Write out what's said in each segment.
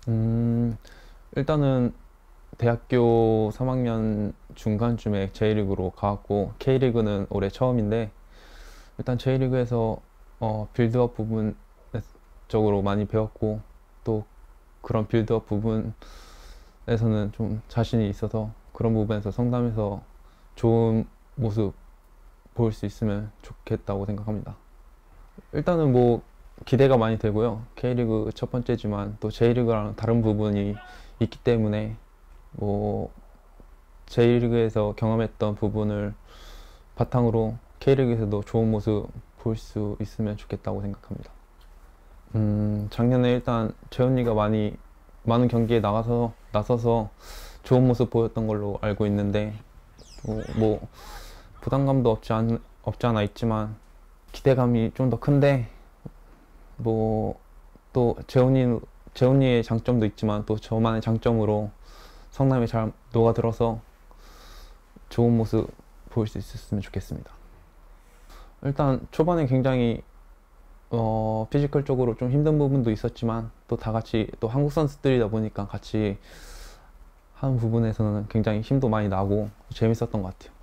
음, 일단은 대학교 3학년 중간쯤에 J리그로 가왔고 K리그는 올해 처음인데 일단 J리그에서 빌드업 부분 쪽으로 많이 배웠고 또 그런 빌드업 부분에서는 좀 자신이 있어서 그런 부분에서 성남에서 좋은 모습 보일 수 있으면 좋겠다고 생각합니다. 일단은 뭐 기대가 많이 되고요. K리그 첫 번째지만 또 J리그랑 다른 부분이 있기 때문에 뭐 J리그에서 경험했던 부분을 바탕으로 K리그에서도 좋은 모습 볼 수 있으면 좋겠다고 생각합니다. 작년에 일단 재훈이가 많은 경기에 나서서 좋은 모습 보였던 걸로 알고 있는데 뭐 부담감도 없지 않아 있지만 기대감이 좀 더 큰데 뭐 또 재훈이의 장점도 있지만 또 저만의 장점으로 성남에 잘 녹아들어서 좋은 모습 보일 수 있었으면 좋겠습니다. 일단 초반에 굉장히 피지컬적으로 좀 힘든 부분도 있었지만 또 다 같이 또 한국 선수들이다 보니까 같이 하는 부분에서는 굉장히 힘도 많이 나고 재밌었던 것 같아요.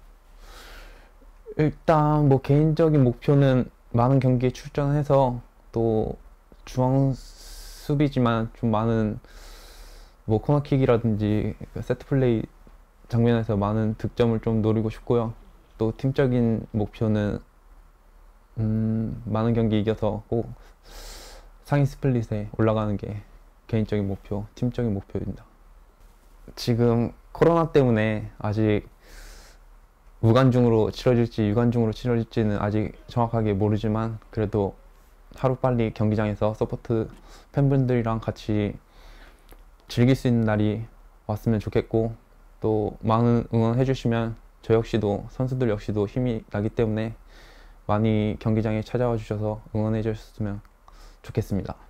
일단 뭐 개인적인 목표는 많은 경기에 출전해서 또 중앙 수비지만 좀 많은 뭐 코너킥이라든지 세트 플레이 장면에서 많은 득점을 좀 노리고 싶고요. 또 팀적인 목표는 많은 경기 이겨서 꼭 상위 스플릿에 올라가는 게 개인적인 목표, 팀적인 목표입니다. 지금 코로나 때문에 아직 무관중으로 치러질지 유관중으로 치러질지는 아직 정확하게 모르지만 그래도 하루빨리 경기장에서 서포트 팬분들이랑 같이 즐길 수 있는 날이 왔으면 좋겠고 또 많은 응원해 주시면 저 역시도 선수들 역시도 힘이 나기 때문에 많이 경기장에 찾아와 주셔서 응원해 주셨으면 좋겠습니다.